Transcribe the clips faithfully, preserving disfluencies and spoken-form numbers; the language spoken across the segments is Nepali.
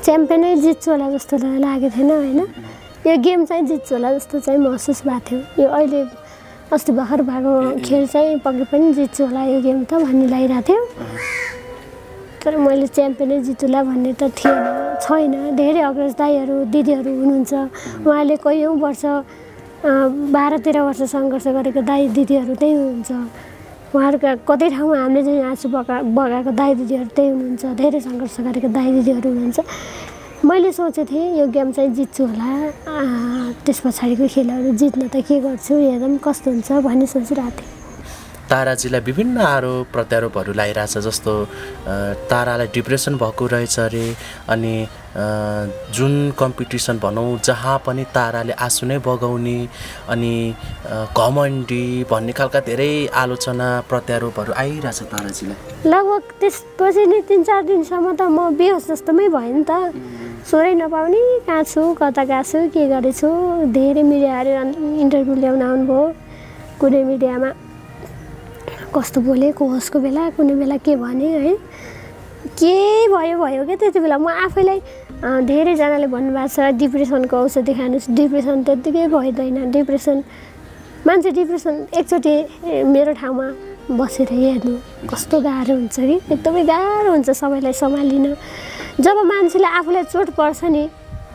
च्याम्पियनै जित्छु होला जस्तो लागेको थिएन होइन। यो गेम चाहिँ जित्छु होला जस्तो चाहिँ महसुस भएको थियो। यो अहिले अस्ति भर्खर भएको खेल चाहिँ पक्कै पनि जित्छु होला यो गेम त भन्ने लागिरहेको थियो। तर मैले च्याम्पियनै जित्छु होला भन्ने त थिएन, छैन। धेरै अग्रज दाईहरू दिदीहरू हुनुहुन्छ, उहाँले कैयौँ वर्ष बाह्र तेह्र वर्ष सङ्घर्ष गरेको दाई दिदीहरू त्यही हुनुहुन्छ। उहाँहरूका कतै ठाउँमा हामीले चाहिँ आँसु बगा बगाएको दाई दिदीहरू त्यही हुनुहुन्छ, धेरै सङ्घर्ष गरेको दाई दिदीहरू हुनुहुन्छ। मैले सोचेको थिएँ यो गेम चाहिँ जित्छु होला, त्यस पछाडिको खेलहरू जित्न त के गर्छु हेरौँ कस्तो हुन्छ भन्ने सोचिरहेको थिएँ। ताराजीलाई विभिन्न आरोप प्रत्यारोपहरू लागिरहेछ, जस्तो तारालाई डिप्रेसन भएको रहेछ अरे, अनि जुन कम्पिटिसन भनौँ जहाँ पनि ताराले आँसु नै बगाउने अनि घमण्डी भन्ने खालका धेरै आलोचना प्रत्यारोपहरू आइरहेछ ताराजीलाई। लगभग त्यसपछि नै तिन चार दिनसम्म त म बेहोस जस्तोमै भयो नि त, स्वरै नपाउने, कहाँ छु कता गएको छु के गरेछु। धेरै मिडियाहरू इन्टरभ्यू ल्याउन आउनुभयो, कुनै मिडियामा कस्तो बोले को होसको बेला कुनै बेला के भने है, के भयो भयो क्या त्यति बेला। म आफैलाई धेरैजनाले भन्नुभएको छ डिप्रेसनको औषधि खानुहोस्, डिप्रेसन त्यत्तिकै भइँदैन। डिप्रेसन मान्छे डिप्रेसन एकचोटि मेरो ठाउँमा बसेर हेर्नु कस्तो गाह्रो हुन्छ कि, एकदमै गाह्रो हुन्छ सबैलाई सम्हालिन। जब मान्छेले आफूलाई चोट पर्छ नि,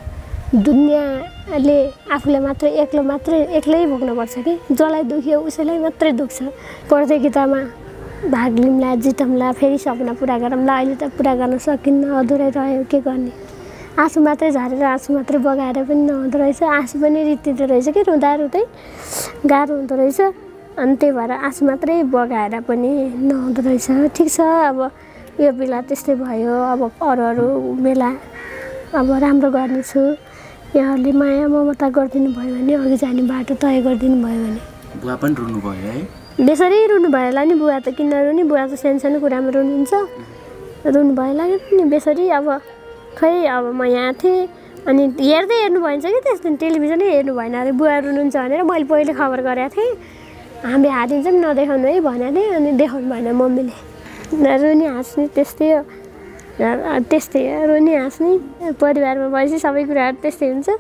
दुनियाँले आफूलाई मात्र एक्लो मात्रै एक्लै भोग्नुपर्छ कि, जसलाई दुख्यो उसैलाई मात्रै दुख्छ। प्रतियोगितामा भाग लिउँला जितौँला फेरि सपना पुरा गरौँला, अहिले त पुरा गर्न सकिन्न, अधुरै रह्यो, के गर्ने। आँसु मात्रै झारेर आँसु मात्रै बगाएर पनि नहुँदो रहेछ, आँसु पनि रित्तिँदो रहेछ कि, रुँदा रुँदै गाह्रो हुँदो रहेछ। अनि त्यही भएर आँसु मात्रै बगाएर पनि नहुँदो रहेछ। ठिक छ, अब यो बेला त्यस्तै भयो, अब अरू अरू बेला अब राम्रो गर्नेछु। यहाँहरूले माया ममता गरिदिनु भयो भने, अघि जाने बाटो तय गरिदिनु भयो भने। बुवा पनि रुनु भयो है? बेसरी रुनु भयो होला नि, बुवा त किन रुने, बुवा त सानो सानो कुरामा रुनुहुन्छ, रुनु भयो होला नि बेसरी। अब खै अब म यहाँ थिएँ अनि हेर्दै हेर्नु भइन्छ कि त्यस दिन टेलिभिजनै हेर्नु भएन अरे, बुवा रुनुहुन्छ भनेर मैले पहिले खबर गरेको थिएँ, हामी हालिन्छौँ नदेखाउनु है भनेको थिएँ, अनि देखाउनु भएन मम्मीले। रुनी हाँस्ने त्यस्तै हो, त्यस्तै हो रुनी हाँस्ने, परिवारमा भएपछि सबै कुराहरू त्यस्तै हुन्छ।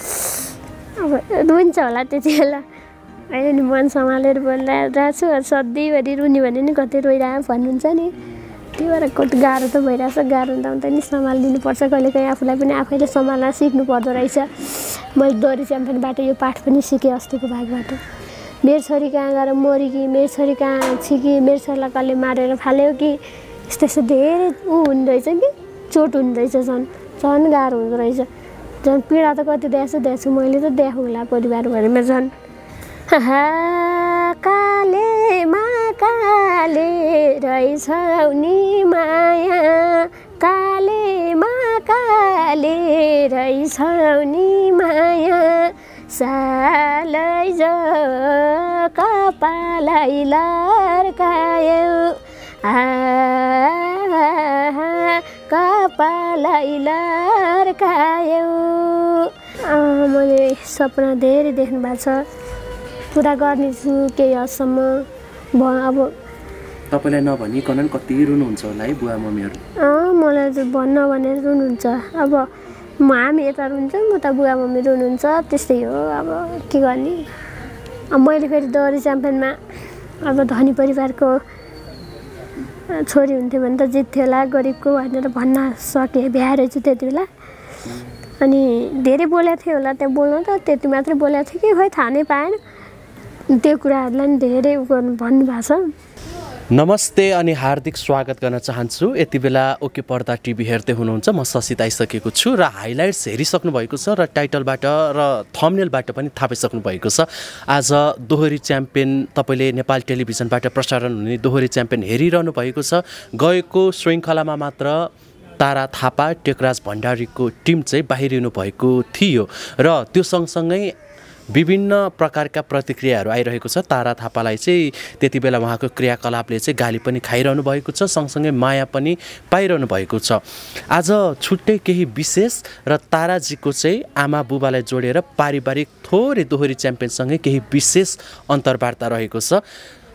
अब रुन्छ होला त्यति बेला, अहिले नि मन सम्हालेर बोलिरहेको छु, सधैँभरि रुनी भने नि कतै रोइरहेको भन्नुहुन्छ नि, त्यही भएर कति गाह्रो त भइरहेछ। गाह्रो हुँदा हुँदा नि सम्हालिदिनुपर्छ, कहिलेकाहीँ आफूलाई पनि आफैले सम्हाल्न सिक्नु पर्दो रहेछ। मैले दोहोरी च्याम्पियनबाट यो पाठ पनि सिकेँ अस्तिको भागबाट। मेरो छोरी कहाँ गएर मरि कि, मेरो छोरी कहाँ छि कि, मेरो छोरीलाई कसले मारेर फाल्यो कि, यस्तो यस्तो धेरै ऊ हुँदो रहेछ कि, चोट हुँदो रहेछ, झन् झन् गाह्रो हुँदो रहेछ। झन् पीडा त कति दिएछु दिएछु मैले त देखाउँ होला परिवारभरिमा झन्। काले मा काले रहेछौ नि माया, काले मा काले रहेछौ नि माया, सालै जो कपालै लर्कायौ, कपालै लर्कायौ। मैले सपना धेरै देख्नु भएको छ, पुरा गर्नेछु केही हदसम्म। अब तपाईँलाई नभनिकन कति रुनुहुन्छ होला है बुवा मम्मीहरू? अँ मलाई चाहिँ भन्न भनेर रुनुहुन्छ। अब म हामी यता रुन्छौँ, म त बुवा मम्मी रुनुहुन्छ, त्यस्तै हो। अब के गर्ने, अब मैले फेरि दोहोरी च्याम्पियनमा अब धनी परिवारको छोरी हुन्थ्यो भने त जित्थ्यो होला गरिबको भनेर भन्न सकेँ, भ्याएर चाहिँ त्यति बेला। अनि धेरै बोलेको थियो होला त्यहाँ, बोल्नु त त्यति मात्रै बोलेको थियो कि खोइ थाहा नै पाएन। त्यो कुराहरूलाई नि धेरै गर्नु भन्नुभएको छ। नमस्ते अनि हार्दिक स्वागत गर्न चाहन्छु। यति बेला ओके पर्दा टिभी हेर्दै हुनुहुन्छ, म ससित आइसकेको छु र हाइलाइट्स हेरिसक्नु भएको छ र टाइटलबाट र थम्बनेलबाट पनि थाहा पाइसक्नु भएको छ। आज दोहोरी च्याम्पियन तपाईँले नेपाल टेलिभिजनबाट प्रसारण हुने दोहोरी च्याम्पियन हेरिरहनु भएको छ। गएको श्रृङ्खलामा मात्र तारा थापा टेकराज भण्डारीको टिम चाहिँ बाहिरिनु भएको थियो र त्यो सँगसँगै विभिन्न प्रकारका प्रतिक्रियाहरू आइरहेको छ। तारा थापालाई चाहिँ त्यति बेला उहाँको क्रियाकलापले चाहिँ गाली पनि खाइरहनु भएको छ, सँगसँगै माया पनि पाइरहनु भएको छ। आज छुट्टै केही विशेष र ताराजीको चाहिँ आमा बुबालाई जोडेर पारिवारिक थोरै दोहोरी च्याम्पियनसँगै केही विशेष अन्तर्वार्ता रहेको छ।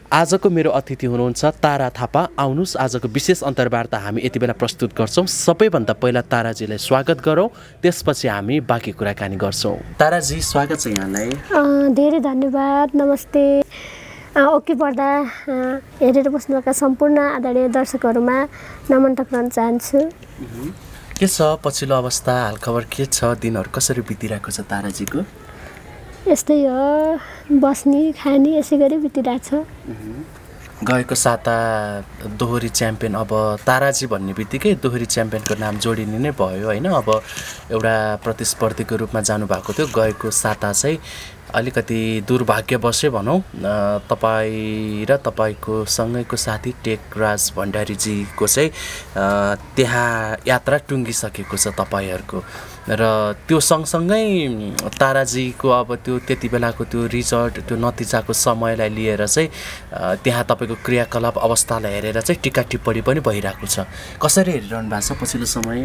आजको मेरो अतिथि हुनुहुन्छ तारा थापा। आउनुहोस् आजको विशेष अन्तर्वार्ता हामी यति बेला प्रस्तुत गर्छौँ। सबैभन्दा पहिला ताराजीलाई स्वागत गरौँ, त्यसपछि हामी बाँकी कुराकानी गर्छौँ। ताराजी स्वागत छ यहाँलाई। धेरै धन्यवाद। नमस्ते। ओके पर्दा हेरेर बस्नुभएका सम्पूर्ण आदरणीय दर्शकहरूमा नमन टक्राउन चाहन्छु। के छ पछिल्लो अवस्था, हालखबर के छ, दिनहरू कसरी बितिरहेको छ ताराजीको? यस्तै हो, बस्ने खाने यसै गरी बितिरहेको छ। गएको साता दोहोरी च्याम्पियन, अब ताराजी भन्ने बित्तिकै दोहोरी च्याम्पियनको नाम जोडिने नै भयो होइन। अब एउटा प्रतिस्पर्धीको रूपमा जानुभएको थियो। गएको साता चाहिँ अलिकति दुर्भाग्यवशै भनौँ तपाईँ र तपाईँको सँगैको साथी टेकराज भण्डारीजीको चाहिँ त्यहाँ यात्रा टुङ्गिसकेको छ तपाईँहरूको। र त्यो सँगसँगै ताराजीको अब त्यो त्यति बेलाको त्यो रिजल्ट, त्यो नतिजाको समयलाई लिएर चाहिँ त्यहाँ तपाईँको क्रियाकलाप अवस्थालाई हेरेर चाहिँ टिका टिप्पणी पनि भइरहेको छ। कसरी हेरिरहनु भएको छ पछिल्लो समय?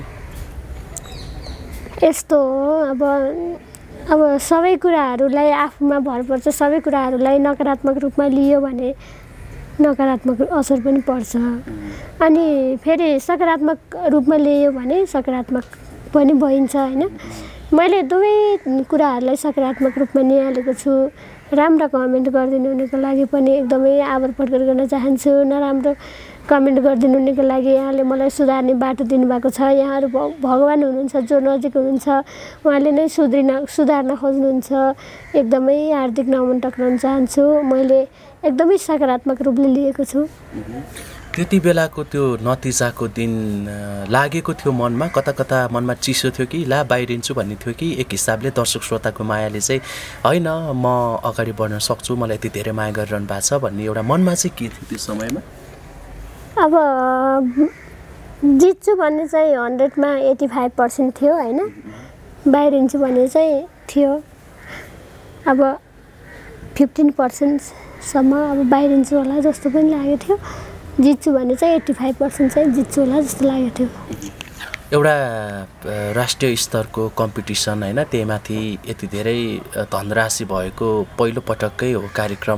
यस्तो हो, अब अब सबै कुराहरूलाई आफूमा भर पर्छ। सबै कुराहरूलाई नकारात्मक रूपमा लियो भने नकारात्मक असर पनि पर्छ, अनि फेरि सकारात्मक रूपमा लियो भने सकारात्मक पनि भइन्छ होइन। मैले दुवै कुराहरूलाई सकारात्मक रूपमा निहालेको छु। राम्रो कमेन्ट गरिदिनु हुनेको लागि पनि एकदमै आभार प्रकट गर्न चाहन्छु। नराम्रो कमेन्ट गरिदिनु हुनेको लागि यहाँले मलाई सुधार्ने बाटो दिनुभएको छ। यहाँहरू भगवान हुनुहुन्छ, जो नजिक हुनुहुन्छ, उहाँले नै सुध्रिन सुधार्न खोज्नुहुन्छ। एकदमै हार्दिक नमन टक्राउन चाहन्छु। मैले एकदमै सकारात्मक रूपले लिएको छु। त्यति बेलाको त्यो नतिजाको दिन लागेको थियो मनमा, कता कता मनमा चिसो थियो कि ला बाहिरिन्छु भन्ने थियो कि एक हिसाबले दर्शक श्रोताको मायाले चाहिँ होइन म अगाडि बढ्न सक्छु, मलाई यति धेरै माया गरिरहनु भएको छ भन्ने एउटा मनमा चाहिँ के थियो त्यो समयमा? अब जित्छु भन्ने चाहिँ हन्ड्रेडमा एट्टी फाइभ पर्सेन्ट थियो होइन। बाहिरिन्छु भन्ने चाहिँ थियो अब फिफ्टिन पर्सेन्टसम्म अब बाहिरिन्छु होला जस्तो पनि लागेको थियो। जित्छु भने चाहिँ एट्टी फाइभ पर्सेन्ट चाहिँ जित्छु होला जस्तो लागेको थियो। एउटा राष्ट्रिय स्तरको कम्पिटिसन होइन, त्यही माथि यति धेरै धनराशि भएको पहिलो पटक्कै हो कार्यक्रम।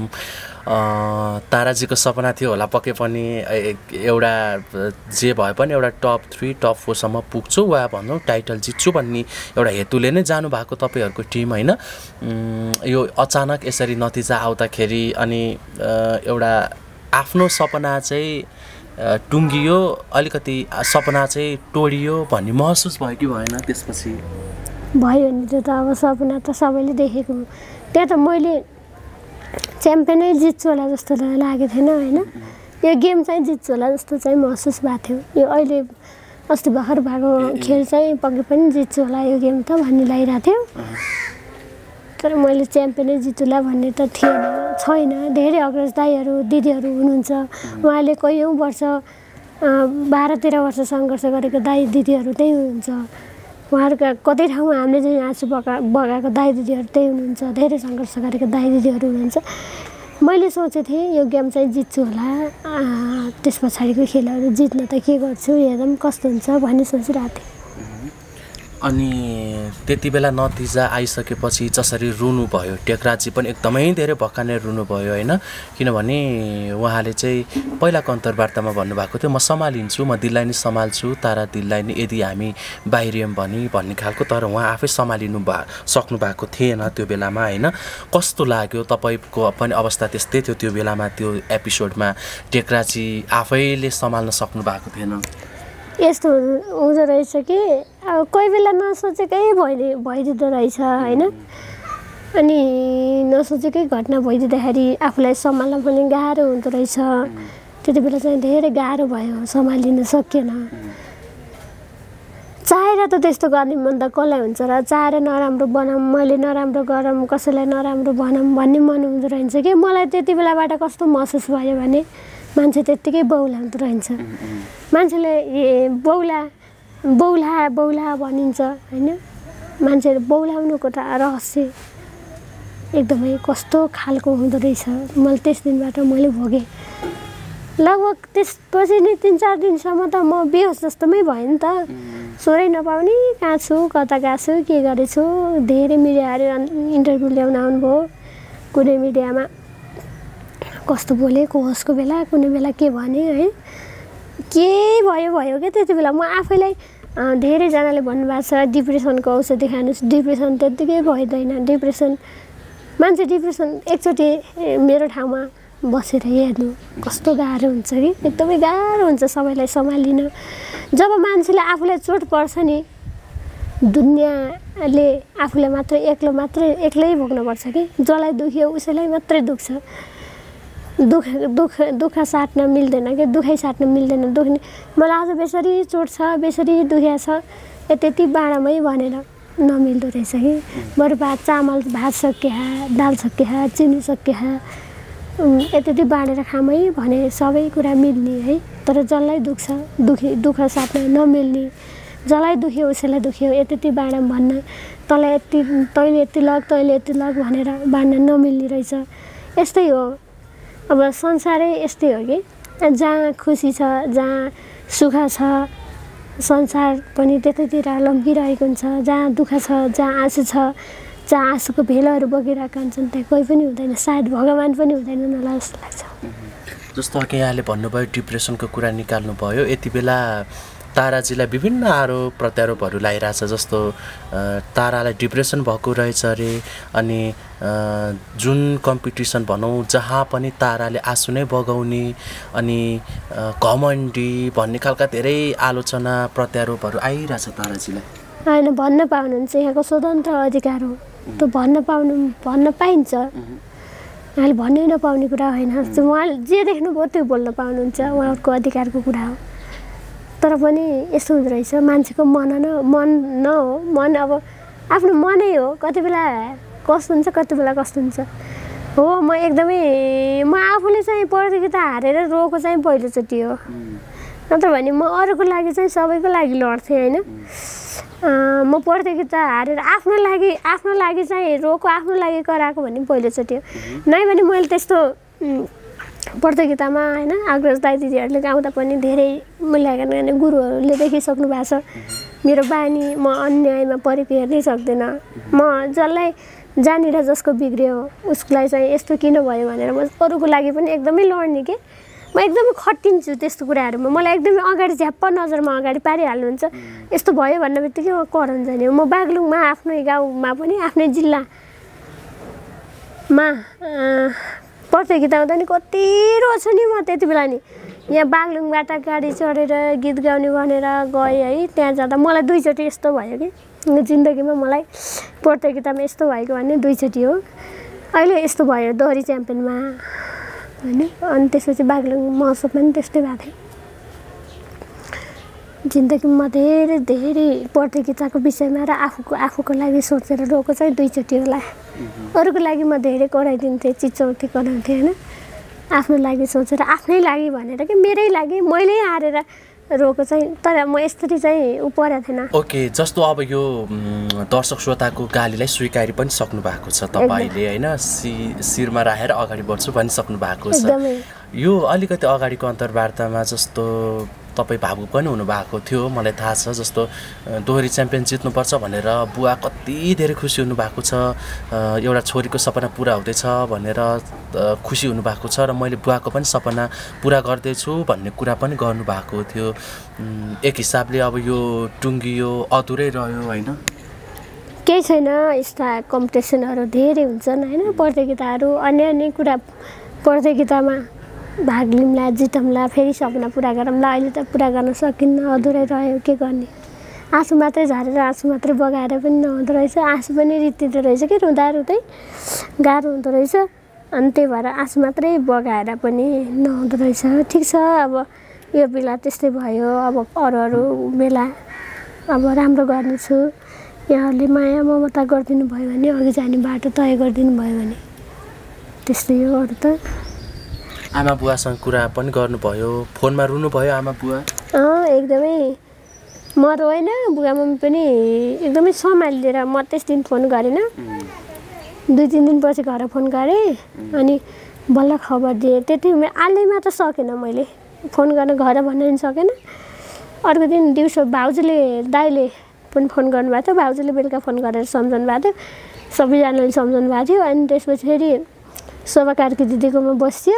ताराजीको सपना थियो होला पक्कै पनि एउटा जे भए पनि एउटा टप थ्री टप फोरसम्म पुग्छु वा भनौँ टाइटल जित्छु भन्ने एउटा हेतुले नै जानुभएको तपाईँहरूको टिम होइन। यो अचानक यसरी नतिजा आउँदाखेरि अनि एउटा आफ्नो सपना चाहिँ टुङ्गियो, अलिकति सपना चाहिँ तोडियो भन्ने महसुस भयो कि भएन त्यसपछि? भयो नि, त्यो त अब सपना त सबैले देखेको। त्यहाँ त मैले च्याम्पियनै जित्छु होला जस्तो लागेको थिएन होइन। यो गेम चाहिँ जित्छु होला जस्तो चाहिँ महसुस भएको थियो। यो अहिले अस्ति भर्खर भएको खेल चाहिँ पक्कै पनि जित्छु होला यो गेम त भन्ने लागिरहेको थियो। तर मैले च्याम्पियनै जित्छुला भन्ने त थिएन, छैन। धेरै अग्रज दाईहरू दिदीहरू हुनुहुन्छ, उहाँले कैयौँ वर्ष बाह्र तेह्र वर्ष सङ्घर्ष गरेको दाई दिदीहरू त्यही हुनुहुन्छ। उहाँहरूका कतै ठाउँमा हामीले चाहिँ आँसु बगा बगाएको दाई दिदीहरू त्यही हुनुहुन्छ। धेरै सङ्घर्ष गरेको दाई दिदीहरू हुनुहुन्छ। मैले सोचेको थिएँ यो गेम चाहिँ जित्छु होला, त्यस पछाडिको खेलहरू जित्न त के गर्छु, हेरौँ कस्तो हुन्छ भन्ने सोचिरहेको थिएँ। अनि त्यति बेला नतिजा आइसकेपछि जसरी रुनुभयो, टेकराजी पनि एकदमै धेरै भक्कानेर रुनुभयो होइन। किनभने उहाँले चाहिँ पहिलाको अन्तर्वार्तामा भन्नुभएको थियो म सम्हालिन्छु, म दिललाई नै सम्हाल्छु, तारा दिललाई नै यदि हामी बाहिरियौँ भने भन्ने खालको। तर उहाँ आफै सम्हालिनु भा सक्नु भएको थिएन त्यो बेलामा होइन। कस्तो लाग्यो? तपाईँको पनि अवस्था त्यस्तै थियो त्यो बेलामा, त्यो एपिसोडमा टेकराजी आफैले सम्हाल्न सक्नु भएको थिएन? यस्तो हुँदो रहेछ कि अब कोही बेला नसोचेकै भइदिए भइदिँदो रहेछ होइन। अनि नसोचेकै घटना भइदिँदाखेरि आफूलाई सम्हाल्न पनि गाह्रो हुँदो रहेछ। त्यति बेला चाहिँ धेरै गाह्रो भयो, सम्हालिन सकिएन। चाहेर त त्यस्तो गर्ने मन त कसलाई हुन्छ र? चाहेर नराम्रो बनाऊँ, मैले नराम्रो गरौँ, कसैलाई नराम्रो बनाऊँ भन्ने मन हुँदो रहेछ कि। मलाई त्यति बेलाबाट कस्तो महसुस भयो भने मान्छे त्यत्तिकै बौला हुँदो रहेछ। मान्छेले ए बौला बौला बौला भनिन्छ होइन। मान्छेहरू बौलाउनुको त रहस्य एकदमै कस्तो खालको हुँदो रहेछ। मैले त्यस दिनबाट मैले भोगेँ। लगभग त्यसपछि नै तिन चार दिनसम्म त म बेहोस जस्तोमै भयो नि त। स्वरै नपाउने, कहाँ छु, कता गएको छु, के गरेछु। धेरै मिडियाहरू इन्टरभ्यू ल्याउन आउनुभयो। कुनै मिडियामा कस्तो बोले कसको बेला कुनै बेला के भने है के भयो भयो क्या त्यति बेला म आफैलाई धेरैजनाले भन्नुभएको छ डिप्रेसनको औषधि खानुहोस् डिप्रेसन त्यत्तिकै भइँदैन डिप्रेसन मान्छे डिप्रेसन एकचोटि मेरो ठाउँमा बसेर हेर्नु कस्तो गाह्रो हुन्छ कि एकदमै गाह्रो हुन्छ सबैलाई सम्हालिन जब मान्छेले आफूलाई चोट पर्छ नि दुनियाँले आफूलाई मात्रै एक्लो मात्रै एक्लै भोग्नुपर्छ कि जसलाई दुख्यो उसैलाई मात्रै दुख्छ दुख दुख दुःख साट्न मिल्दैन कि दुखाइ साट्न मिल्दैन दुख्ने मलाई आज बेसरी चोट छ बेसरी दुख्या छ त्यति बाँडामै भनेर नमिल्दो रहेछ कि बरु भात चामल भात सकिया दाल सकिया चिनी सकिया यति बाँडेर खामै भने सबै कुरा मिल्ने है तर जसलाई दुख्छ दुखी दुःख साट्न नमिल्ने जसलाई दुख्यो उसैलाई दुख्यो यति बाँडा भन्न तँलाई यति तैँले यति लग तैँले यति लग भनेर बाँड्न नमिल्ने रहेछ यस्तै हो अब संसारै यस्तै हो कि जहाँ खुसी छ जहाँ सुख छ संसार पनि त्यतैतिर लम्किरहेको हुन्छ जहाँ दुःख छ जहाँ आँसु छ जहाँ आँसुको भेलहरू बगिरहेका हुन्छन् त्यहाँ कोही पनि हुँदैन सायद भगवान् पनि हुँदैन मलाई जस्तो लाग्छ जस्तो अघि यहाँले भन्नुभयो डिप्रेसनको कुरा निकाल्नु भयो यति बेला ताराजीलाई विभिन्न आरोप प्रत्यारोपहरू लगाइरहेछ जस्तो तारालाई डिप्रेसन भएको रहेछ अरे अनि जुन कम्पिटिसन भनौँ जहाँ पनि ताराले आँसु नै बगाउने अनि घमण्डी भन्ने खालका धेरै आलोचना प्रत्यारोपहरू आइरहेछ ताराजीलाई होइन भन्न पाउनुहुन्छ यहाँको स्वतन्त्र अधिकार हो त्यो भन्न पाउनु भन्न पाइन्छ उहाँले भन्नै नपाउने कुरा होइन उहाँले जे देख्नुभयो त्यो बोल्न पाउनुहुन्छ उहाँको अधिकारको कुरा हो तर पनि यस्तो हुँदो रहेछ मान्छेको मन न मन न हो मन अब आफ्नो मनै हो कति बेला कस्तो हुन्छ कति बेला कस्तो हुन्छ हो म एकदमै म आफूले चाहिँ प्रतियोगिता हारेर रोएको चाहिँ पहिलोचोटि हो नत्र भने म अरूको लागि चाहिँ सबैको लागि लड्थेँ होइन म प्रतियोगिता हारेर आफ्नो लागि आफ्नो लागि चाहिँ रोएको आफ्नो लागि कराएको भन्ने पहिलोचोटि हो नै भने मैले त्यस्तो प्रतियोगितामा होइन अग्रज दाइ दिदीहरूले गाउँदा पनि धेरै मूल्याङ्कन गर्ने गुरुहरूले देखिसक्नु भएको छ मेरो बानी म अन्यायमा परेको हेर्नै सक्दिनँ म जसलाई जहाँनिर जसको बिग्रियो उसलाई चाहिँ यस्तो किन भयो भनेर म अरूको लागि पनि एकदमै लड्ने कि म एकदमै खटिन्छु त्यस्तो कुराहरूमा मलाई एकदमै अगाडि झ्याप्प नजरमा अगाडि पारिहाल्नुहुन्छ यस्तो भयो भन्ने बित्तिकै म कराउन जाने म बागलुङमा आफ्नै गाउँमा पनि आफ्नै जिल्लामा प्रतियोगिता हुँदा नि कति रोछु नि म त्यति बेला नि यहाँ बागलुङबाट गाडी चढेर गीत गाउने भनेर गएँ है त्यहाँ जाँदा मलाई दुईचोटि यस्तो भयो कि जिन्दगीमा मलाई प्रतियोगितामा यस्तो भएको भने दुईचोटि हो अहिले यस्तो भयो दोहोरी च्याम्पियनमा होइन अनि त्यसपछि बागलुङ महोत्सवमा पनि त्यस्तै भएको थियो जिन्दगीमा धेरै धेरै प्रतियोगिताको विषयमा र आफूको आफूको लागि सोचेर रोएको चाहिँ दुईचोटि होला अरूको लागि म धेरै कराइदिन्थेँ चिचौती कराउँथेँ होइन आफ्नो लागि सोचेर आफ्नै लागि भनेर कि मेरै लागि मैले हारेर रोएको चाहिँ तर म यसरी चाहिँ उ परेको थिएन ओके जस्तो अब यो दर्शक श्रोताको गालीलाई स्वीकारी पनि सक्नु भएको छ तपाईँले होइन सि शिरमा राखेर अगाडि बढ्छु भनिसक्नु भएको छ यो अलिकति अगाडिको अन्तर्वार्तामा जस्तो तपाईँ भावुक पनि हुनुभएको थियो मलाई थाहा छ जस्तो दोहोरी च्याम्पियन जित्नुपर्छ भनेर बुवा कति धेरै खुसी हुनुभएको छ एउटा छोरीको सपना पुरा हुँदैछ भनेर खुसी हुनुभएको छ र मैले बुवाको पनि सपना पुरा गर्दैछु भन्ने कुरा पनि गर्नुभएको थियो एक हिसाबले अब यो टुङ्गियो अधुरै रह्यो होइन केही छैन यस्ता कम्पिटिसनहरू धेरै हुन्छन् होइन प्रतियोगिताहरू अन्य अन्य कुरा प्रतियोगितामा भाग लिउँला जितौँला फेरि सपना पुरा गरौँला अहिले त पुरा गर्न सकिन्न अधुरै रह्यो के गर्ने आँसु मात्रै झारेर आँसु मात्रै बगाएर पनि नहुँदो रहेछ आँसु पनि रित्तिँदो रहेछ कि रुँदा रुँदै गाह्रो हुँदो रहेछ अनि त्यही भएर आँसु मात्रै बगाएर पनि नहुँदो रहेछ ठिक छ अब यो बेला त्यस्तै भयो अब अरू अरू बेला अब राम्रो गर्नेछु यहाँहरूले माया ममता गरिदिनु भयो भने अघि जाने बाटो तय गरिदिनु भयो भने त्यस्तै हो अरू त आमा बुवासँग कुरा पनि गर्नुभयो फोनमा रुनुभयो आमा बुवा अँ एकदमै म रोएन बुवा मम्मी पनि एकदमै सम्हालिदिएर म त्यस दिन फोन गरेन दुई तिन दिनपछि घर फोन गरेँ अनि बल्ल खबर दिएँ त्यति आलैमा त सकेन मैले फोन गर्न घर भन्न पनि सकेन अर्को दिन दिउँसो भाउजूले दाइले पनि फोन गर्नुभएको थियो भाउजूले बेलुका फोन गरेर सम्झाउनु भएको थियो सबैजनाले सम्झाउनु भएको थियो अनि त्यसपछि फेरि शोभा कार्की दिदीकोमा बस्यो।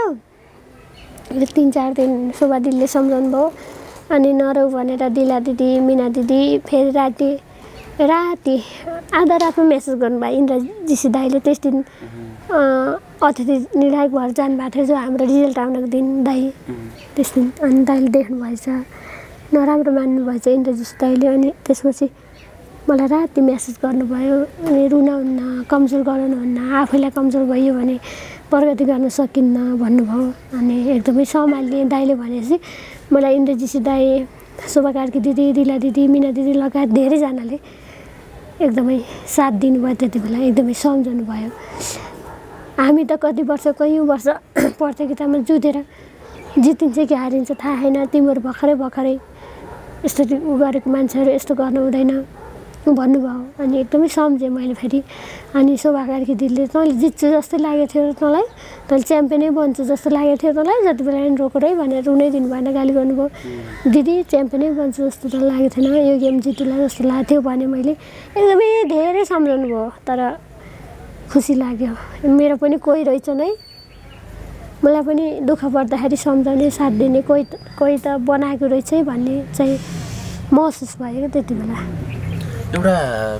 तिन चार दिन शोभा दिदीले सम्झाउनु भयो। अनि नरौ भनेर दिला दिदी मिना दिदी फेरि राति राति आधा रातमा मेसेज गर्नुभयो इन्द्रजीसी दाईले। त्यस दिन अतिथि निर्णायक भएर जानुभएको थियो जो हाम्रो रिजल्ट आउनको दिन दाई त्यस दिन। अनि दाईले देख्नुभएछ नराम्रो मान्नुभएछ इन्द्रजीसी दाईले। अनि त्यसपछि मलाई राति मेसेज गर्नुभयो। अनि रुनाउन्न कमजोर गराउनुहुन्न आफैलाई कमजोर भयो भने प्रगति गर्न सकिन्न भन्नुभयो। अनि एकदमै सम्हाल्ने दाईले भनेपछि मलाई इन्द्रजीसी दाई शोभा कार्की दिदी दिला दिदी मिना दिदी लगायत धेरैजनाले एकदमै साथ दिनुभयो। त्यति बेला एकदमै सम्झाउनु भयो। हामी त कति वर्ष कयौँ वर्ष प्रतियोगितामा जुधेर जितिन्छ कि हारिन्छ थाहा छैन। तिमीहरू भर्खरै भर्खरै यस्तो उ गरेको मान्छेहरू यस्तो गर्नु हुँदैन भन्नुभयो। अनि एकदमै सम्झेँ मैले फेरि। अनि शोभा कार्की दिदीले तँले जित्छु जस्तै लागेको थियो तँलाई तैँले च्याम्पियनै बन्छु जस्तो लागेको थियो तँलाई जति बेला नि रोकेरै भनेर रुनै दिनु भएन गाली गर्नुभयो। दिदी च्याम्पियनै बन्छु जस्तो त लागेको थिएन यो गेम जितुला जस्तो लागेको थियो भने मैले एकदमै धेरै सम्झाउनु भयो। तर खुसी लाग्यो मेरो पनि कोही रहेछ नै मलाई पनि दुःख पर्दाखेरि सम्झाउने साथ दिने कोही कोही त बनाएको रहेछ है भन्ने चाहिँ महसुस भयो क्या त्यति बेला। एउटा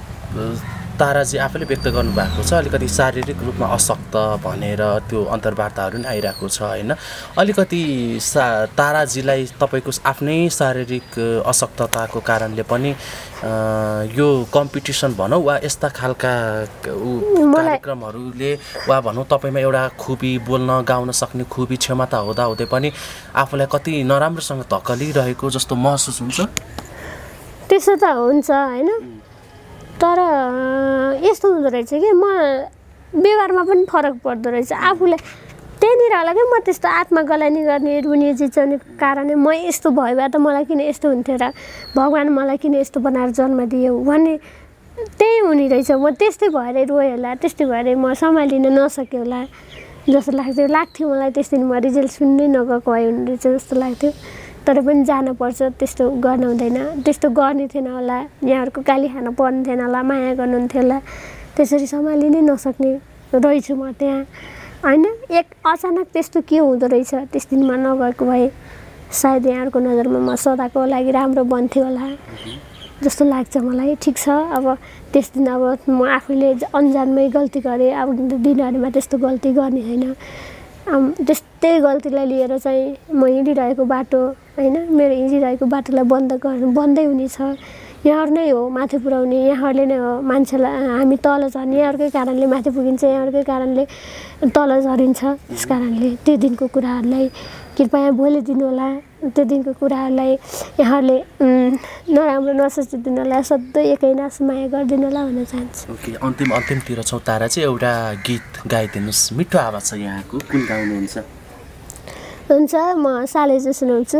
ताराजी आफैले व्यक्त गर्नुभएको छ अलिकति शारीरिक रूपमा अशक्त भनेर त्यो अन्तर्वार्ताहरू पनि आइरहेको छ होइन। अलिकति सा ताराजीलाई तपाईँको आफ्नै शारीरिक अशक्तताको कारणले पनि यो कम्पिटिसन भनौँ वा यस्ता खालका कार्यक्रमहरूले वा भनौँ तपाईँमा एउटा खुबी बोल्न गाउन सक्ने खुबी क्षमता हुँदा हुँदै पनि आफूलाई कति नराम्रोसँग धक्कलिरहेको जस्तो महसुस हुन्छ? त्यसो त हुन्छ होइन। तर यस्तो हुँदो रहेछ कि म व्यवहारमा पनि फरक पर्दो रहेछ आफूलाई त्यहीँनिर होला कि म त्यस्तो आत्मगलानी गर्ने रुने जिचाउने कारणले म यस्तो भयो भए त मलाई किन यस्तो हुन्थ्यो र भगवान् मलाई किन यस्तो बनाएर जन्म दियो भन्ने त्यही हुने रहेछ। म त्यस्तै भएर रोएँ होला त्यस्तै भएर म सम्हालिन नसकेँ होला जस्तो लाग्थ्यो लाग्थ्यो मलाई। त्यस दिन म रिजल्ट सुन्नै नगएको भए हुने रहेछ जस्तो लाग्थ्यो। तर पनि जानुपर्छ त्यस्तो गर्न हुँदैन त्यस्तो गर्ने थिएन होला यहाँहरूको गाली खान पर्ने थिएन होला माया गर्नुहुन्थ्यो होला त्यसरी सम्हालि नै नसक्ने रहेछु म त्यहाँ होइन। एक अचानक त्यस्तो के हुँदो रहेछ त्यस दिनमा नगएको भए सायद यहाँहरूको नजरमा म सदाको लागि राम्रो बन्थ्यो होला जस्तो लाग्छ मलाई। ठिक छ अब त्यस दिन अब म आफैले अन्जानमै गल्ती गरेँ अब दिनहरूमा त्यस्तो गल्ती गर्ने छैन। त्यस्तै गल्तीलाई लिएर चाहिँ म हिँडिरहेको बाटो होइन मेरो हिँडिरहेको बाटोलाई बन्द गर्नु बन्दै हुनेछ। यहाँहरू नै हो माथि पुर्याउने यहाँहरूले नै हो मान्छेलाई हामी तल झर्ने यहाँहरूकै कारणले माथि पुगिन्छ यहाँहरूकै कारणले तल झरिन्छ। त्यस कारणले त्यो दिनको कुराहरूलाई कृपया भोलिदिनु होला त्यो दिनको कुराहरूलाई यहाँहरूले नराम्रो नसोचिदिनु होला सधैँ एकै नास माया गरिदिनु होला भन्न चाहन्छु। ओके अन्तिम अन्तिमतिर छौँ तारा चाहिँ एउटा गीत गाइदिनुहोस् मिठो आवाज छ यहाँको कुन गाउनुहुन्छ? हुन्छ म साले जो सुनाउँछु।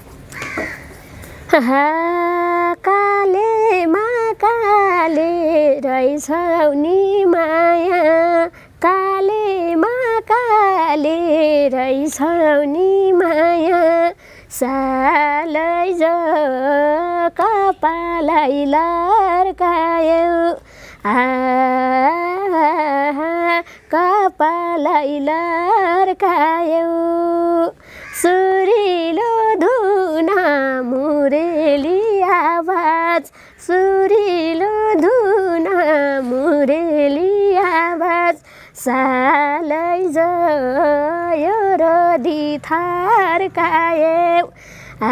काले मा काले रहेछौ नि माया काले मा काले रहेछौ नि माया सालै जो कपालै लर्कायौ आ कपालै लर्कायौ सुरिलो धुना मुरेली आवाज सुरिलो धुना मुरेली आवाज सालै जो यो रदी थर्कायौ आ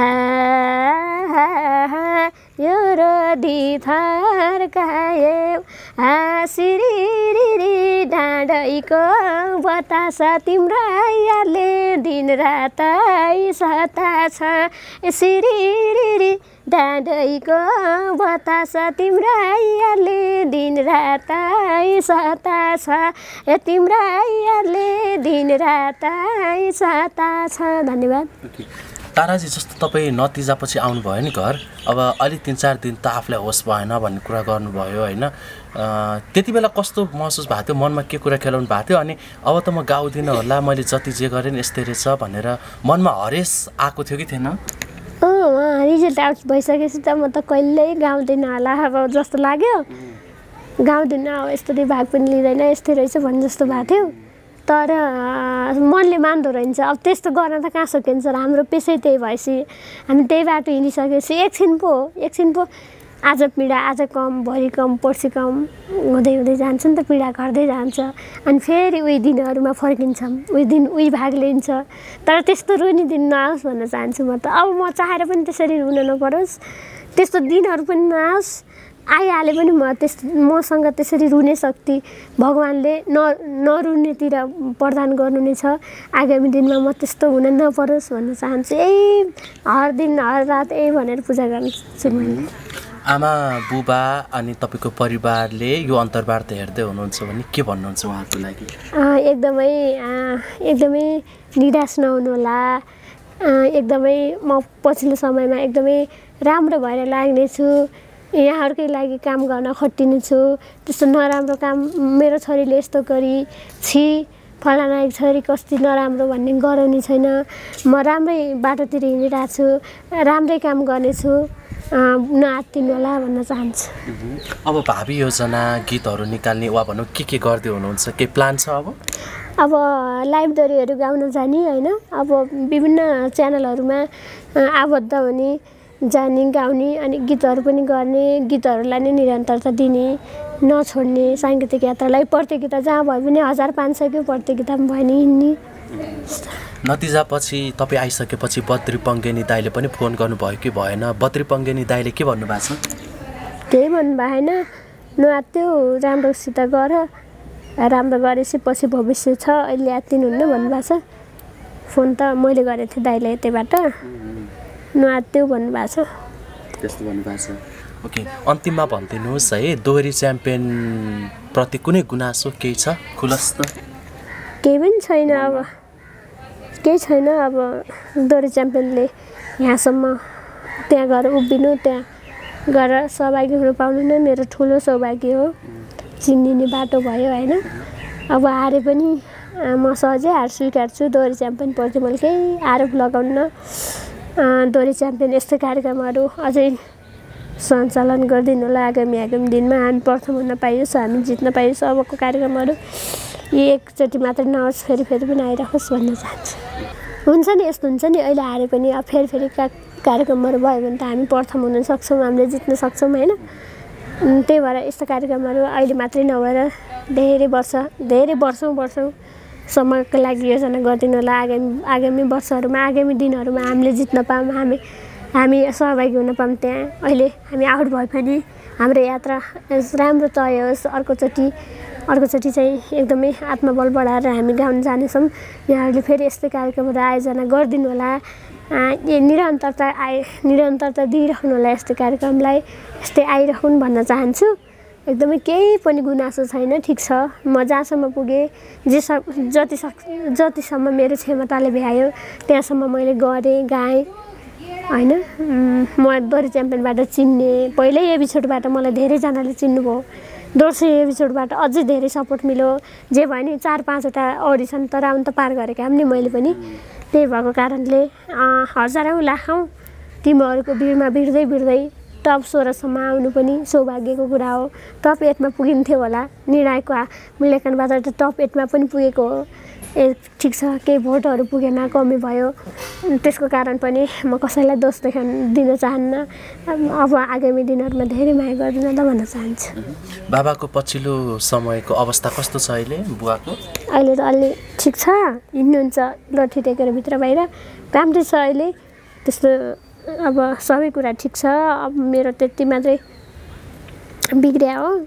यो रदी थर्कायौ आ सिरिरी डाँडैको बतास तिम्रो यादले दिन रातै सताछ सिरिरी डाँडैको बतास तिम्रो यादले दिन रातै सताछ ए तिम्रो यादले दिन रातै सताछ। धन्यवाद। ताराजी जस्तो तपाईँ नतिजापछि आउनुभयो नि घर अब अलिक तिन चार दिन त आफूलाई होस् भएन भन्ने कुरा गर्नुभयो होइन। त्यति बेला कस्तो महसुस भएको थियो मनमा के कुरा खेलाउनु भएको थियो अनि अब त म गाउँदिनँ होला मैले जति जे गरेँ नि यस्तै रहेछ भनेर मनमा हरेस आएको थियो कि थिएन? अँ रिजल्ट आउट भइसकेपछि त म त कहिल्यै गाउँदिनँ होला अब जस्तो लाग्यो गाउँदिनँ अब यस्तो भाग पनि लिँदैन यस्तै रहेछ भन्ने जस्तो भएको थियो। तर मनले मान्दो रहन्छ। अब त्यस्तो गर्न त कहाँ सकिन्छ र हाम्रो पेसै त्यही भएपछि हामी त्यही बाटो हिँडिसकेपछि एकछिन पो एकछिन पो आज पीडा आज कम भोलि कम पर्सि कम हुँदै हुँदै जान्छ नि त, पीडा घट्दै जान्छ। अनि फेरि उही दिनहरूमा फर्किन्छौँ, उही दिन उही भाग लिन्छ। तर त्यस्तो रुनी दिन नआओस् भन्न चाहन्छु म त। अब म चाहेर पनि त्यसरी रुन नपरोस्, त्यस्तो दिनहरू पनि नआओस्। आइहाले पनि म त्यस्तो मसँग त्यसरी रुने शक्ति भगवान्ले न नरुनेतिर प्रदान गर्नु नै छ। आगामी दिनमा म त्यस्तो हुन नपरोस् भन्न चाहन्छु। यही हर दिन हर रात यही भनेर पूजा गर्छु मैले। आमा बुबा अनि तपाईँको परिवारले यो अन्तर्वार्ता हेर्दै हुनुहुन्छ भने के भन्नुहुन्छ उहाँको लागि? एकदमै एकदमै निराश नहुनु होला। एकदमै म पछिल्लो समयमा एकदमै राम्रो भएर लाग्नेछु। यहाँहरूकै लागि काम गर्न खटिने छु। त्यस्तो नराम्रो काम मेरो छोरीले यस्तो गरी छि फलाना एक छोरी कति नराम्रो भन्ने गराउने छैन। म राम्रै बाटोतिर हिँडिरहेको छु, राम्रै काम गर्नेछु, नआत्तिनु होला भन्न चाहन्छु। अब भावी योजना गीतहरू निकाल्ने वा भनौँ के के गर्दै हुनुहुन्छ, केही प्लान छ अब? अब लाइभ दोहोरीहरू गाउन जाने होइन, अब विभिन्न च्यानलहरूमा आबद्ध हुने, जाने, गाउने, अनि गीतहरू पनि गर्ने, गीतहरूलाई नै निरन्तरता दिने, नछोड्ने। साङ्गीतिक यात्रालाई प्रतियोगिता जहाँ भयो भने हजार पाँच सयको प्रतियोगितामा भयो भने हिँड्ने। नतिजापछि तपाईँ आइसकेपछि बद्री पङ्गेनी दाइले पनि फोन गर्नुभयो कि भएन? बद्री पङ्गेनी दाइले के भन्नुभएको छ? केही भन्नुभएको छैन, नआत्तियो, राम्रोसित गर, राम्रो गरेपछि पछि भविष्य छ, अहिले आत्तिनुहुन्न भन्नुभएको छ। फोन त मैले गरेको थिएँ दाइले यतैबाट, नआत्तियो भन्नुभएको छ। त्यस्तो भन्नुभएको छ। ओके, अन्तिममा भनिदिनुहोस् है, दोहोरी च्याम्पियन प्रति कुनै गुनासो केही छ खुलस्त? केही पनि छैन, अब केही छैन। अब दोहोरी च्याम्पियनले यहाँसम्म त्यहाँ गएर उभिनु, त्यहाँ गएर सहभागी हुनु पाउनु नै मेरो ठुलो सौभाग्य हो। चिनिने बाटो भयो होइन। अब हारे पनि म सहजै हार स्वीकार्छु। दोहोरी च्याम्पियन प्रति मैले केही आरोप लगाउन। दोहोरी च्याम्पियन यस्तै कार्यक्रमहरू अझै सञ्चालन गरिदिनु होला। आगामी आगामी दिनमा हामी प्रथम हुन पाइयोस्, हामी जित्न पाइयोस्। अबको कार्यक्रमहरू यी एकचोटि मात्रै नहोस्, फेरि फेरि पनि आइरहोस् भन्न चाहन्छु। हुन्छ नि, यस्तो हुन्छ नि, अहिले हारे पनि अब फेरि फेरि का कार्यक्रमहरू भयो भने त हामी प्रथम हुन सक्छौँ, हामीले जित्न सक्छौँ होइन। त्यही भएर यस्तो कार्यक्रमहरू अहिले मात्रै नभएर धेरै वर्ष धेरै वर्षौँ वर्षौँसम्मको लागि योजना गरिदिनु होला। आगामी आगामी वर्षहरूमा, आगामी दिनहरूमा हामीले जित्न पाऊँ, हामी हामी सहभागी हुन पाऊँ। त्यहाँ अहिले हामी आउट भए पनि हाम्रो यात्रा राम्रो तय होस्। अर्कोचोटि अर्कोचोटि चाहिँ एकदमै आत्मबल बढाएर हामी गाउन जानेछौँ। यहाँहरूले फेरि यस्तै कार्यक्रमहरू आयोजना गरिदिनु होला। निरन्तरता आइ निरन्तरता दिइराख्नु होला यस्तो कार्यक्रमलाई, यस्तै आइरहन् भन्न चाहन्छु। एकदमै केही पनि गुनासो छैन, ठिक छ। म जहाँसम्म पुगेँ, जे सक् जति सक् जतिसम्म मेरो क्षमताले भ्यायो त्यहाँसम्म मैले गरेँ, गाएँ होइन। म दोहोरी च्याम्पियनबाट चिन्ने, पहिल्यै एपिसोडबाट मलाई धेरैजनाले चिन्नुभयो। दोस्रो एपिसोडबाट अझै धेरै सपोर्ट मिल्यो। जे भयो नि चार पाँचवटा अडिसन त राउन्ड त पार गरेको हामी मैले पनि। त्यही भएको कारणले हजारौँ लाखौँ टिमहरूको भिडमा भिड्दै भिड्दै टप सोह्रसम्म आउनु पनि सौभाग्यको कुरा हो। टप एटमा पुगिन्थ्यो होला, निर्णायकको मूल्याङ्कनबाट त टप एटमा पनि पुगेको हो। ए ठिक छ, केही भोटहरू पुगेन, कमी भयो, त्यसको कारण पनि म कसैलाई दोष देखाउन दिन चाहन्न। अब आगामी दिनहरूमा धेरै माया गरिदिनु होला भन्न चाहन्छु। बाबाको पछिल्लो समयको अवस्था कस्तो छ अहिले बुवाको? अहिले त अलि ठिक छ, हिँड्नुहुन्छ लट्ठी टेकेर भित्र बाहिर, राम्रै छ अहिले। त्यस्तो अब सबै कुरा ठिक छ। अब मेरो त्यति मात्रै बिग्रिया हो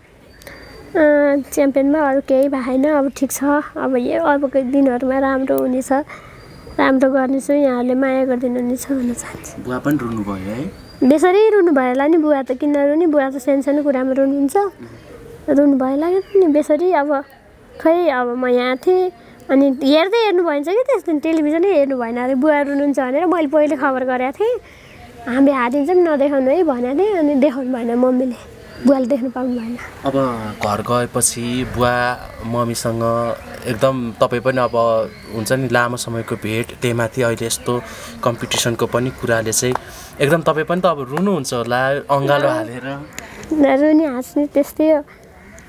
च्याम्पियनमा, अरू केही भएन। अब ठिक छ। अब यो अबको दिनहरूमा राम्रो हुनेछ, राम्रो गर्नेछु। यहाँहरूले माया गरिदिनु हुनेछ भन्न चाहन्छु। बुवा पनि रुनु भयो है? बेसरी रुनु भयो होला नि, बुवा त किन रुने, बुवा त सानो सानो कुरामा रुनुहुन्छ, रुनु भयो लाग्यो नि बेसरी। अब खै अब म यहाँ थिएँ अनि हेर्दै हेर्नु भइन्छ कि त्यस्तो टेलिभिजनै हेर्नु भएन अरे बुवा रुनुहुन्छ भनेर मैले पहिले खबर गरेको थिएँ। हामी हारिन्छौँ नदेखाउनु है भनेको थिएँ, अनि देखाउनु भएन मम्मीले, बुवाले देख्नु पाउनु भएन। अब घर गएपछि बुवा मम्मीसँग एकदम तपाईँ पनि अब हुन्छ नि लामो समयको भेट, त्यही माथि अहिले यस्तो कम्पिटिसनको पनि कुराले चाहिँ एकदम तपाईँ पनि त अब रुनुहुन्छ होला अँगालो हालेर? रुनी हाँस्ने त्यस्तै हो।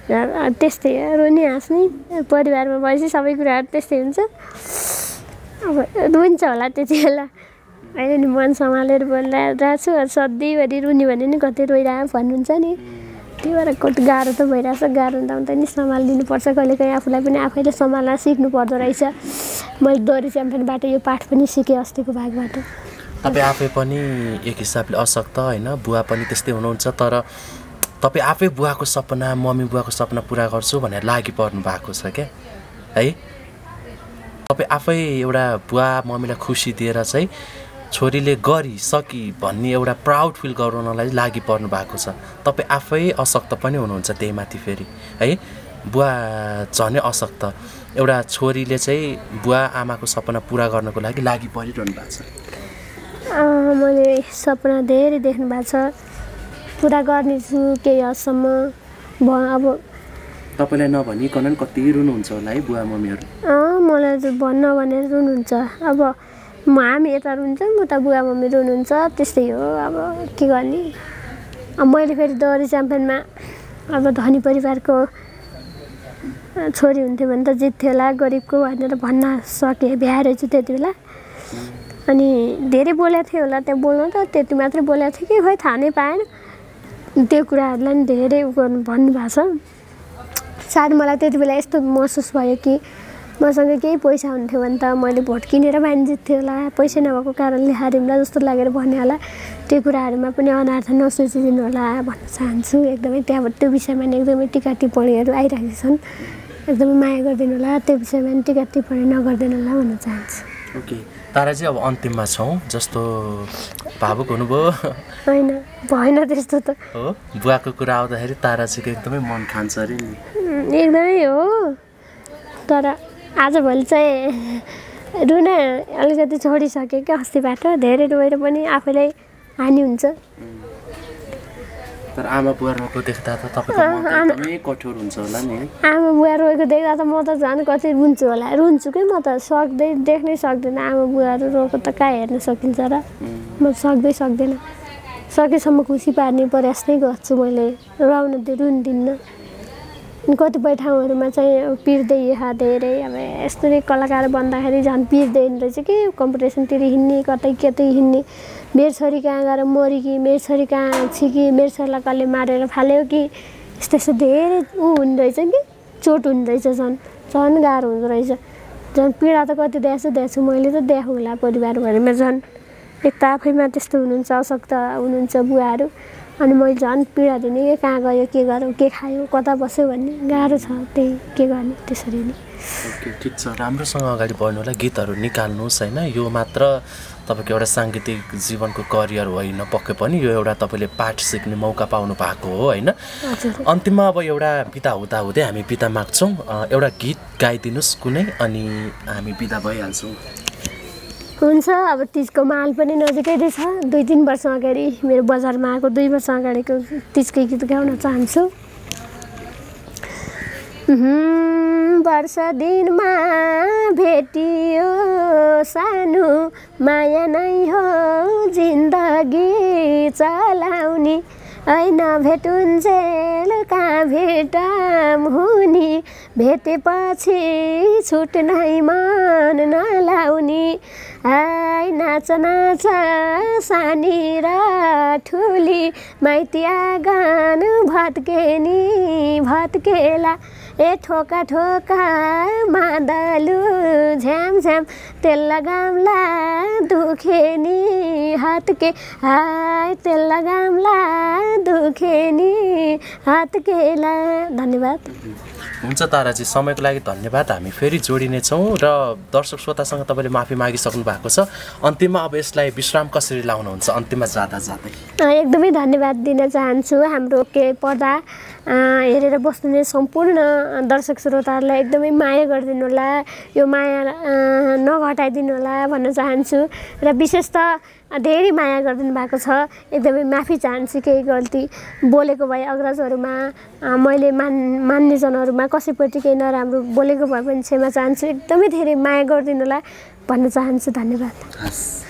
त्यस्तै रुनी हाँस्ने परिवारमा भएपछि सबै कुराहरू त्यस्तै हुन्छ अब रुन्छ होला त्यति बेला होइन नि मन सम्हालेर बोलिरहेको छु सधैँभरि रुनी भने नि कतै रोइरहेको भन्नुहुन्छ नि त्यही भएर कति गाह्रो त भइरहेछ गाह्रो हुँदा हुँदा नि सम्हालिदिनुपर्छ कहिलेकाहीँ आफूलाई पनि आफैले सम्हाल्न सिक्नु पर्दो रहेछ मैले डोरी च्याम्पियनबाट यो पाठ पनि सिकेँ अस्तिको भागबाट तपाईँ आफै पनि एक हिसाबले अशक्त होइन बुवा पनि त्यस्तै हुनुहुन्छ तर तपाईँ आफै बुवाको सपना मम्मी बुवाको सपना पुरा गर्छु भनेर लागि पर्नु भएको छ क्या है तपाईँ आफै एउटा बुवा मम्मीलाई खुसी दिएर चाहिँ छोरीले गरिसकी भन्ने एउटा प्राउड फिल गराउनलाई लागि पर्नु भएको छ तपाईँ आफै अशक्त पनि हुनुहुन्छ त्यही माथि फेरि है बुवा झनै अशक्त एउटा छोरीले चाहिँ बुवा आमाको सपना पुरा गर्नको लागि लागि परिरहनु भएको छ मैले सपना धेरै देख्नु भएको छ पुरा गर्नेछु केही हदसम्म अब तपाईँलाई नभनिकन नि कति रुनुहुन्छ होला है बुवा मम्मीहरू अँ मलाई चाहिँ भन्न भनेर रुनुहुन्छ अब म हामी यता रुन्छ म त बुवा मम्मी रुनुहुन्छ त्यस्तै हो अब के गर्ने अब मैले फेरि डोरी च्याम्पियनमा अब धनी परिवारको छोरी हुन्थ्यो भने त जित्थ्यो होला गरिबको भनेर भन्न सकेँ भ्याएर चाहिँ त्यति बेला अनि धेरै बोलेको थियो होला त्यहाँ बोल्नु त त्यति मात्रै बोलेको थियो कि खोइ थाहा नै पाएन त्यो कुराहरूलाई नि धेरै गर्नु भन्नुभएको छ सायद मलाई त्यति बेला यस्तो महसुस भयो कि मसँग केही पैसा हुन्थ्यो भने त मैले भोट किनेर मानि जित्थ्यो होला पैसा नभएको कारणले हारिम्ला जस्तो लागेर भन्यो होला त्यो कुराहरूमा पनि अनार्थ नसोचिदिनु होला भन्न चाहन्छु एकदमै त्यहाँबाट त्यो विषयमा नि एकदमै टिका टिप्पणीहरू आइरहेको छन् एकदमै माया गरिदिनु होला त्यो विषयमा नि टिका टिप्पणी नगरिदिनु होला भन्न चाहन्छु ओके तारा चाहिँ अब अन्तिममा छौँ जस्तो भावुक हुनुभयो होइन भएन त्यस्तो त हो बुवाको कुरा आउँदाखेरि तारा चाहिँ एकदमै मन खान्छ अरे नि एकदमै हो तर आजभोलि चाहिँ रुन अलिकति छोडिसकेँ क्या अस्तिबाट धेरै रोएर पनि आफैलाई हानि हुन्छ तर आमा बुवाको देख्दा त तपाईँको मन एकदमै कठोर हुन्छ होला नि आमा बुवा रोएको देख्दा त म त झन् कति रुन्छु होला रुन्छु कि म त सक्दै देख्नै सक्दिनँ आमा बुवाहरू रोएको त कहाँ हेर्न सकिन्छ र म सक्दै सक्दिनँ सकेसम्म खुसी पार्ने प्रयास नै गर्छु मैले रुवाउन दे रुन्दिनँ कतिपय ठाउँहरूमा चाहिँ पिर्दै यहाँ धेरै अब यस्तरी कलाकार बन्दाखेरि झन् पिर्दै रहेछ कि कम्पिटिसनतिर हिँड्ने कतै कतै हिँड्ने मेरो छोरी कहाँ गएर मरि कि मेरो छोरी कहाँ छिकी मेरो छोरीलाई कसले मारेर फाल्यो कि यस्तो यस्तो धेरै ऊ हुने रहेछ कि चोट हुने रहेछ झन् झन् गाह्रो हुँदो रहेछ झन् पीडा त कति देख्छु देख्छु मैले त देखाउँ होला परिवारभरिमा झन् एक त आफैमा त्यस्तो हुनुहुन्छ अशक्त हुनुहुन्छ बुवाहरू अनि मैले झन् पीडा दिने कि कहाँ गयो के गरौँ के खायो कता बस्यो भन्ने गाह्रो छ त्यही के गर्ने त्यसरी नै ओके ठिक छ राम्रोसँग अगाडि बढ्नुलाई गीतहरू निकाल्नुहोस् होइन यो मात्र तपाईँको एउटा साङ्गीतिक जीवनको करियर होइन पक्कै पनि यो एउटा तपाईँले पाठ सिक्ने मौका पाउनु भएको हो होइन अन्तिममा अब एउटा बिदा हुँदा हुँदै हामी बिदा माग्छौँ एउटा गीत गाइदिनुहोस् कुनै अनि हामी बिदा भइहाल्छौँ हुन्छ अब तिजको माल पनि नजिकै छ दुई तिन वर्ष अगाडि मेरो बजारमा आएको दुई वर्ष अगाडिको तिजकै गीत गाउन चाहन्छु वर्ष दिनमा भेटियो सानो माया नै हो जिन्दगी चलाउने ऐन भेटुन्जेल कहाँ भेटाम हुने भेटेपछि छुट्नै मन नलाउने आइ नाच नाच सानी र ठुली माइती आँगन भत्केनी भत्केला ए ठोका ठोका मादलु झ्याम झ्याम तेल लगामला दुखेनी हातके हाय तेल लगामला दुखेनी हातकेला धन्यवाद हुन्छ ताराजी समयको लागि धन्यवाद हामी फेरि जोडिनेछौँ र दर्शक श्रोतासँग तपाईँले माफी मागिसक्नु भएको छ अन्तिममा अब यसलाई विश्राम कसरी लाउनुहुन्छ अन्तिममा जाँदा जाँदै एकदमै धन्यवाद दिन चाहन्छु हाम्रो के पर्दा हेरेर बस्ने सम्पूर्ण दर्शक श्रोताहरूलाई एकदमै माया गरिदिनु होला यो माया नघटाइदिनु होला भन्न चाहन्छु र विशेष त धेरै माया गरिदिनु भएको छ एकदमै माफी चाहन्छु केही गल्ती बोलेको भए अग्रजहरूमा मैले मान मान्नेजनहरूमा कसैपट्टि केही नराम्रो बोलेको भए पनि क्षमा चाहन्छु एकदमै धेरै माया गरिदिनु होला भन्न चाहन्छु धन्यवाद।